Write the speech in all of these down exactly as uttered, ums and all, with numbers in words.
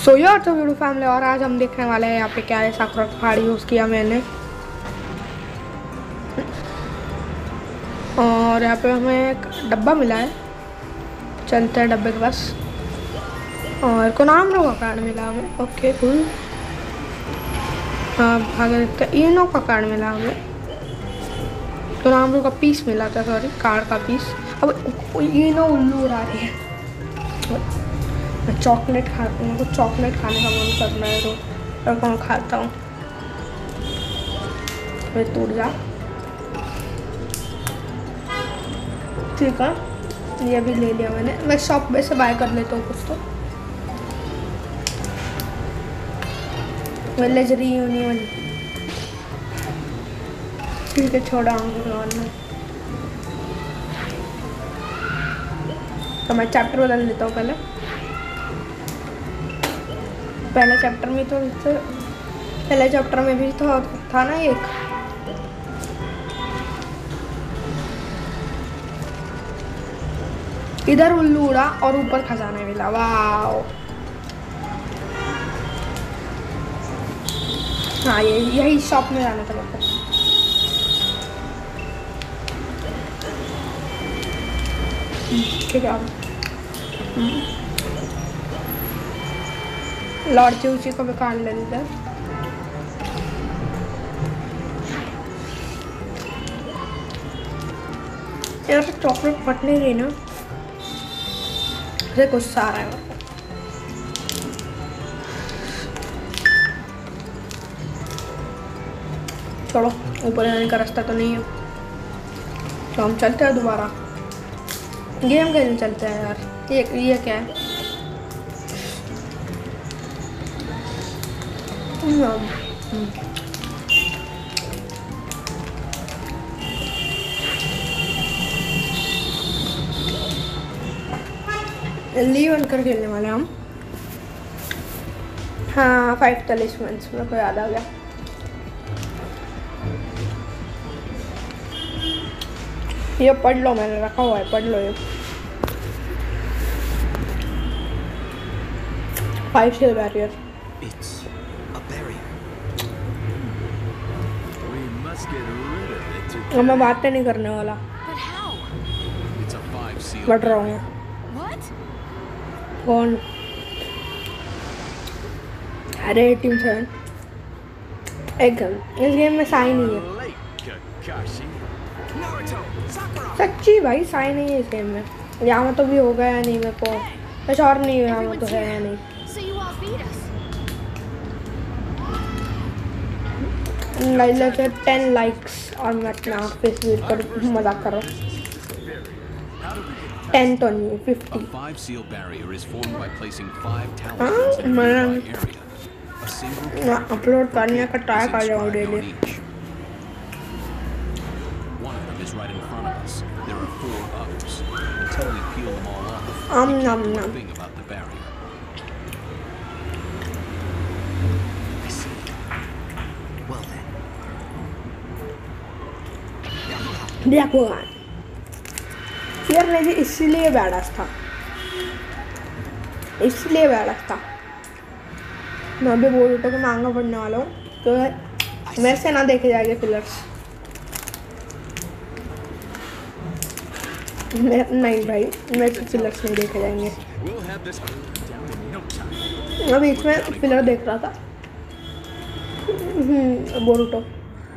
सो यार तो video family, और आज हम देखने वाले हैं यहाँ पे क्या है। साकुरा पहाड़ी यूज़ किया मैंने, और यहाँ पे हमें एक डब्बा मिला है। चलते हैं डब्बे के पास। और कोनामरो का कार्ड मिला हमें। Okay cool. हाँ आगे देखते हैं। इनो का कार्ड मिला हमें। कोनामरो का पीस मिला था, सॉरी कार्ड का पीस। अब इनो उल्लू उड़ा रही है। मैं चॉकलेट खा मेरे को चॉकलेट खाने का मन कर रहा है तो और कौन खाता हूँ। मैं टूट जा। ठीक है, ये भी ले लिया मैंने। मैं शॉप में से बाय कर लेता हूँ कुछ तो। विलेज रीयूनियन, ठीक है छोड़ा हूँ। तो मैं चैप्टर बदल लेता हूँ। पहले पहले चैप्टर में तो पहले चैप्टर में भी तो था ना एक। इधर उल्लू उड़ा और ऊपर खजाना मिला। वाओ। हाँ ये यही शॉप में जाना था मेरे को। ठीक है, लॉर्ड चूची को भी काट ले लेते। यार चॉकलेट फट नहीं रही ना, मुझे गुस्सा आ रहा है। चलो ऊपर जाने का रास्ता तो नहीं है, तो हम चलते हैं दोबारा। गेम खेलने चलते हैं यार। ये ये क्या है? लीवन कर खेलने वाले हम। हाँ फाइव तलिस्मन्स मेरे को याद आ गया। ये पढ़ लो, मैंने रखा हुआ है, पढ़ लो ये। Five seal barrier. मैं बातें नहीं करने वाला, बढ़ रहा हूँ। कौन? अरे टीम सेवन एक गन। इस गेम में साई नहीं है सच्ची भाई, साई नहीं है इस गेम में। यहाँ तो भी होगा या नहीं मेरे को कुछ और नहीं, यहाँ तो है या नहीं। लाइक टेन लाइक्स और मैं अपना फेस वीड कर मजाक कर रहा हूँ। टेन तो नहीं, फिफ्टी। मैं अपलोड करने का ट्राई कर रहा हूँ डेली। आम नाम नाम देखो फिर नहीं, इसलिए बैडास था, इसलिए बैडास था। मैं अभी बोल उठा कि मांगा पढ़ने वाला हूँ, तो मेरे से ना देखे जाएंगे पिलर्स। नहीं भाई, मेरे से पिलर्स नहीं देखे जाएंगे। अभी इसमें पिलर देख रहा था। हम्म बोल उठो।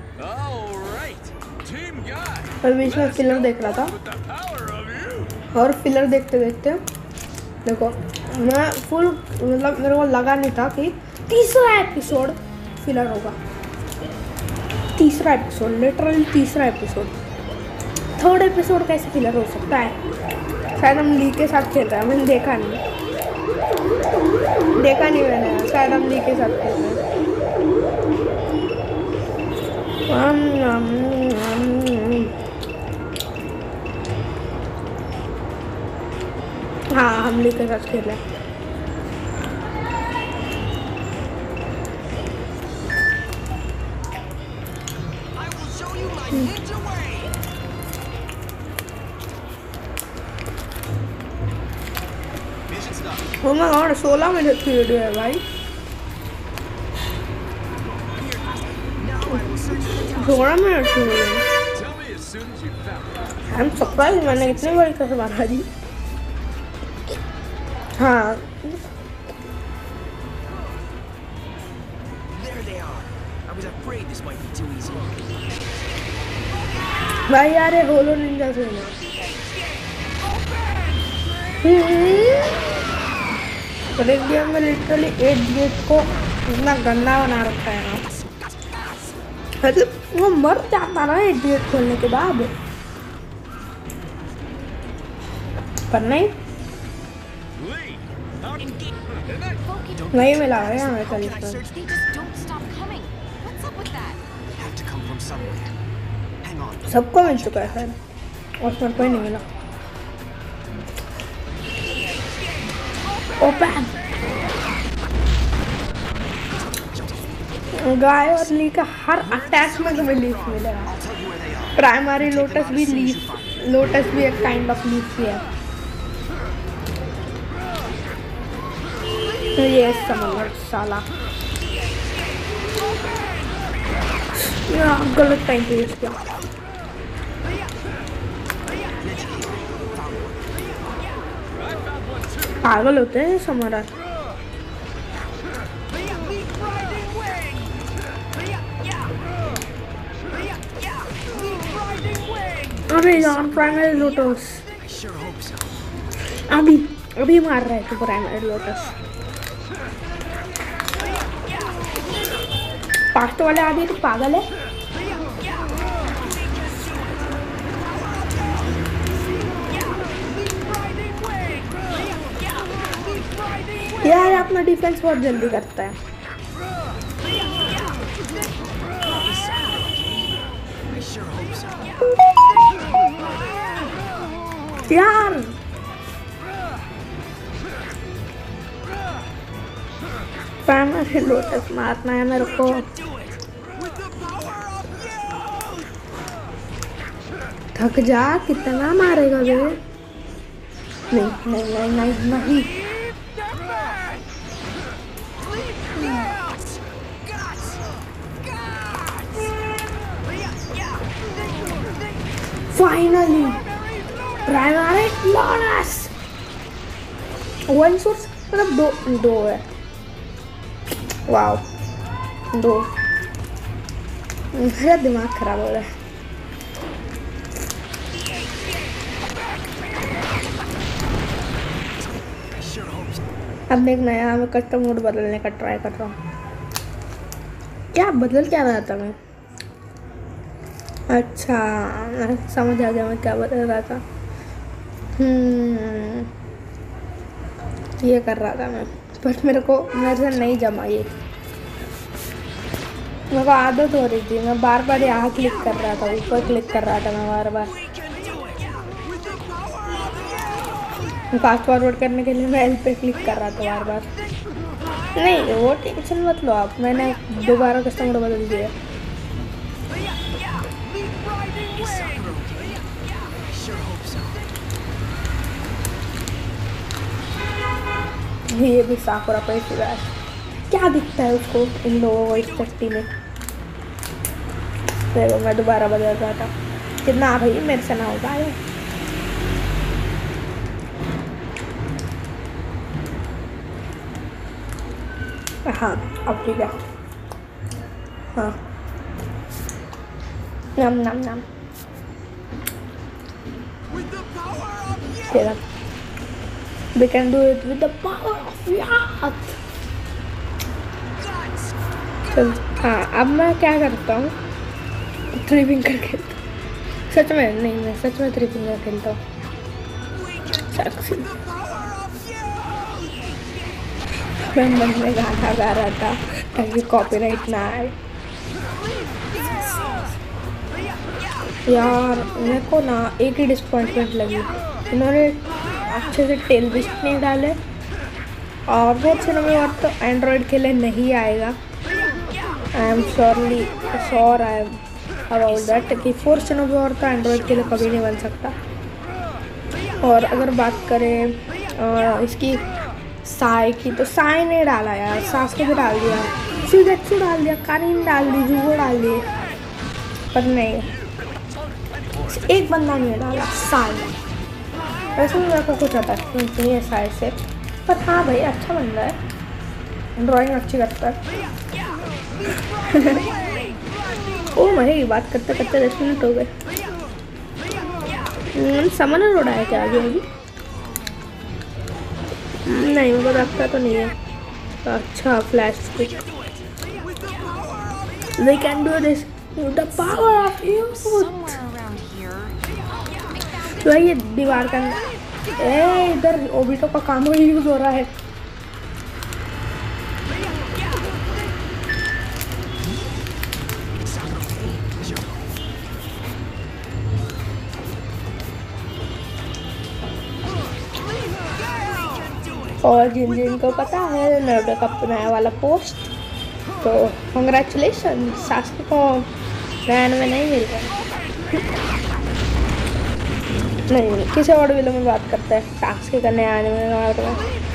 और बीच में फिलर देख रहा था, और फिलर देखते देखते देखो मैं फुल मतलब मेरे को लगा नहीं था कि तीसरा एपिसोड फिलर होगा। तीसरा एपिसोड, लिटरली तीसरा एपिसोड। थर्ड एपिसोड कैसे फिलर हो सकता है? शायद हम ली के साथ खेल रहे हैं, मैंने देखा नहीं देखा नहीं मैंने। शायद हम ली के साथ खेल रहे हैं। हाँ हम ली के साथ खेल रहे हैं। ओ माय गॉड सोलह मिनट की वीडियो है भाई। सोलह मिनट की वीडियो है। I'm surprised मैंने इतनी बड़ी कैसे मारा दी। हाँ भाई यार ये होलो निंजा से ना पर एक गेम में लिटरली एट गेट को इतना गंदा बना रखा है ना, मतलब वो मर जाता ना एट गेट खोलने के बाद, पर नहीं नहीं मिला है हमें कल सबको मिल चुका है सर और उसमें कोई नहीं मिला। ओपन गाय और ली का हर अटैक में तुम्हें लीफ मिलेगा। प्राइमरी लोटस भी लीफ, लोटस भी एक काइंड ऑफ लीफ ही है। तो ये समझ साला यार गलत टाइम पे यूज किया। पागल होते हैं समरा। अरे यार प्राइमरी लोटस अभी अभी मार रहा है तो प्राइमरी लोटस पास्ट वाले आदमी तो पागल है। यार अपना डिफेंस बहुत जल्दी करता है यार। प्राइमरी लोटस मारना है मेरे को। थक जा कितना मारेगा वे। नहीं नहीं नहीं नहीं नहीं finally primary lotus one source मतलब दो दो है। वाओ दो मेरा दिमाग खराब हो रहा है। अब देख नया मैं कस्टम मोड बदलने का ट्राई कर रहा हूँ। क्या बदल क्या रहा था मैं? अच्छा मैं समझ आ गया मैं क्या बदल रहा था। हम्म ये कर रहा था मैं, बट मेरे को मेरे से नहीं जमा ये। मेरे को आदत हो रही थी, मैं बार बार यहाँ क्लिक कर रहा था, ऊपर क्लिक कर रहा था मैं बार बार। फास्ट फॉरवर्ड करने के लिए मैं एल पे क्लिक कर रहा था बार बार। नहीं वो टेंशन मत लो आप, मैंने दोबारा कस्टमर बदल दिया। ये भी साकुरा पे क्या दिखता है उसको इन लोगों को इस चट्टी में। देखो मैं दोबारा बदल रहा था कितना भाई मेरे से ना होगा ये। हाँ अब ठीक है। हाँ नम नम नम तेरा We can do it with the power of yacht. चल हाँ अब मैं क्या करता हूँ थ्री फिंगर खेलता हूँ। सच में नहीं मैं सच में थ्री फिंगर खेलता हूँ। मैं मन में गाना गा रहा था ताकि कॉपीराइट ना आए। यार मेरे को ना एक ही डिसअपॉइंटमेंट लगी, इन्होंने अच्छे से टेल विस्ट नहीं डाले और बहुत से नंबर और तो एंड्रॉयड के लिए नहीं आएगा। I am surely sure I am about that कि फोर से नंबर और तो एंड्रॉयड के लिए कभी नहीं बन सकता। और अगर बात करें आ, इसकी साई की, तो साई ने डाला यार, सासके भी डाल दिया, शिगेत्सु डाल दिया, कारिन डाल दी, जुगो डाल दिए, पर नहीं एक बंदा नहीं डाला, साई। वैसे मेरे को कुछ आता नहीं है साई से, पर हाँ भाई अच्छा बंदा है, ड्राइंग अच्छी करता है। ओ भाई बात करते करते दस मिनट हो गए। समनर उड़ाया क्या आगे अभी? नहीं मुझे लगता तो नहीं है। अच्छा flash stick, they can do this with the power of youth। तो ये दीवार का ए इधर ओबिटो का काम यूज हो रहा है। और जिन जिन को पता है नारुतो का नया वाला पोस्ट, तो कंग्रेचुलेशन, सासके को नया में नहीं मिल रहा। नहीं किसी और विलो में बात करता है, सासके का नया आने में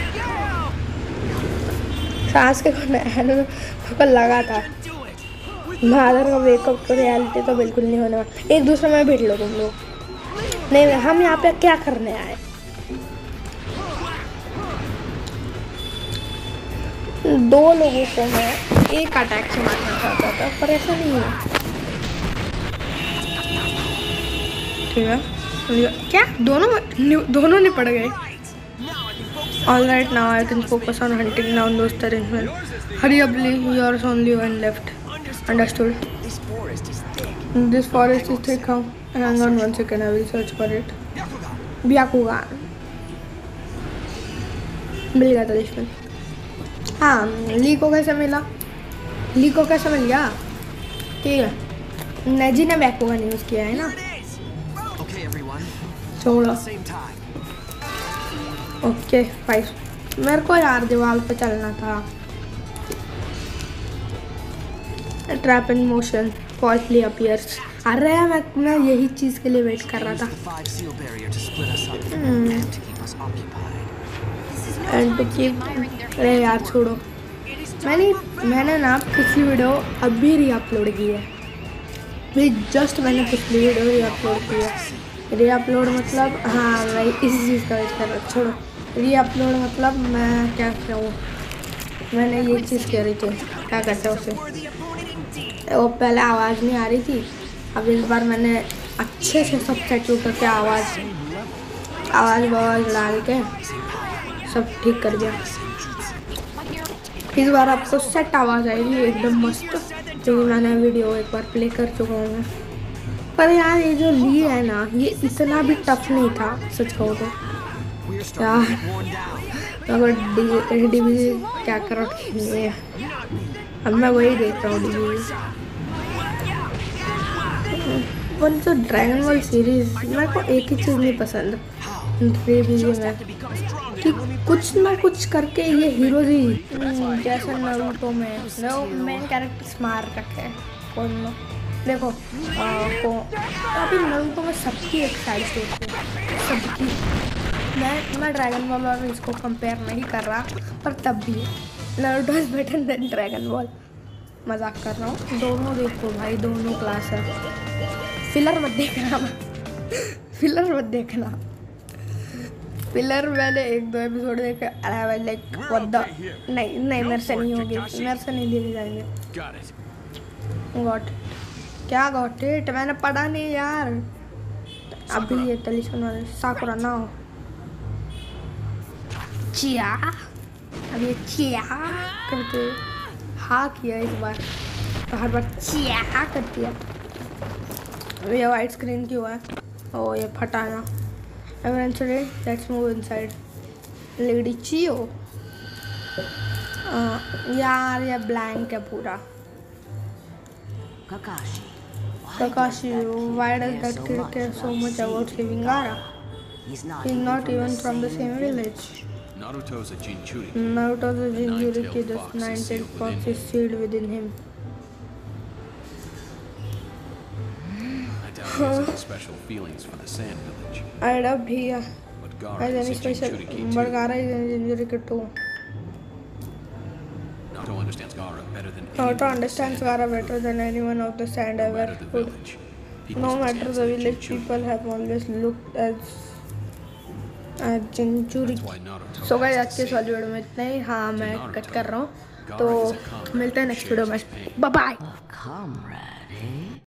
सासके को नया आने में को लगा था मादर का वेकअप तो रियलिटी तो बिल्कुल नहीं होने वाला। एक दूसरे में भिड़ लो तुम लोग। नहीं हम यहाँ पे क्या करने आए? दो लोगों को मैं एक अटैक से मारना चाहता था, पर ऐसा नहीं है। ठीक है क्या दोनों दोनों नहीं पड़ गए? All right now I can focus on hunting down those terrain. Hurry up, yours only one left. Understood. This forest is thick. Hang on one second, I will search for it. Byakugan. मिल गया था इसमें। हाँ ली को कैसे मिला? ली को कैसे मिल गया? ठीक है नेजी ने बैकुगन यूज़ किया है ना। छोड़ो ओके फाइव। मेरे को यार दीवार पे चलना था। Trap in motion falsely appears. अरे मैं मैं यही चीज़ के लिए वेट कर रहा था। एंड टू कीप, अरे यार छोड़ो। मैंने मैंने ना पिछली वीडियो अभी री अपलोड की है, भाई जस्ट मैंने पिछली वीडियो री अपलोड की है। री अपलोड मतलब हाँ भाई इसी चीज़ का वेट कर रहा। छोड़ो री अपलोड मतलब मैं क्या कहूँ, मैंने ये चीज़ कह रही थी क्या कहते हैं उसे, वो पहले आवाज़ नहीं आ रही थी, अब इस बार मैंने अच्छे से सब सेट करके आवाज़ आवाज़ आवाज़ डाल के सब ठीक कर दिया। इस बार आपको सेट आवाज़ आएगी एकदम मस्त, क्योंकि मैंने वीडियो एक बार प्ले कर चुका हूँ। पर यार ये जो ली है ना ये इतना भी टफ नहीं था सच कहो तो यार। अगर डी डी बी क्या करो खेलनी है, अब मैं वही देख रहा हूँ डी बी। पर जो ड्रैगन बॉल सीरीज मेरे को एक ही चीज़ नहीं पसंद डी बी में, कि कुछ ना कुछ करके ये हीरोज ही जैसे नारुतो में वो मेन कैरेक्टर्स मार रखे हैं। कौन देखो आ, को अभी नारुतो में सबकी एक साइड स्टोरी है सबकी। मैं मैं ड्रैगन बॉल और इसको कंपेयर नहीं कर रहा, पर तब भी Naruto is better than Dragon Ball. मजाक कर रहा हूँ, दोनों देखो भाई दोनों क्लास है। फिलर मत देखना फिलर मत देखना पिलर मैंने एक दो एपिसोड देखे, अरे लाइक व्हाट द नहीं नहीं मेरे से नहीं होगी, मेरे से नहीं देखे जाएंगे। गॉट क्या गॉट इट मैंने पढ़ा नहीं यार। अभी ये टेलीफोन वाले साकुरा ना हो चिया, अब ये चिया करके हाँ किया इस बार, तो हर बार चिया कर दिया। ये वाइट स्क्रीन क्यों है? ओ ये फटा ना। Eventually, let's move inside. Lady Chio. uh, यार ये blank है पूरा। Kakashi. Kakashi, why does that kid care so much about saving Gaara? He's not, He's not even from the same village. Naruto's a Jinchuriki. Naruto's a Jinchuriki, the nine-tailed fox is sealed within him. I doubt he has any special feelings for the Sand Village. I love here. But Gaara As is any a special, Jinchuriki but too. Gaara is an injury kit too. Naruto understands Gaara better than Naruto anyone understands of the sand Gaara better than anyone of the sand No ever matter the could. village, people No still matter stands the as a village, Jinchuriki. people have always looked as as Jinchuriki. That's why Naruto So guys, has आज to के इस say, वाली video में इतना ही. हाँ, मैं Naruto, cut कर रहा हूँ. Gaara तो is a comrade मिलते हैं who नेक्स्ट वीडियो में. shares his pain. Bye bye. Comrade, eh?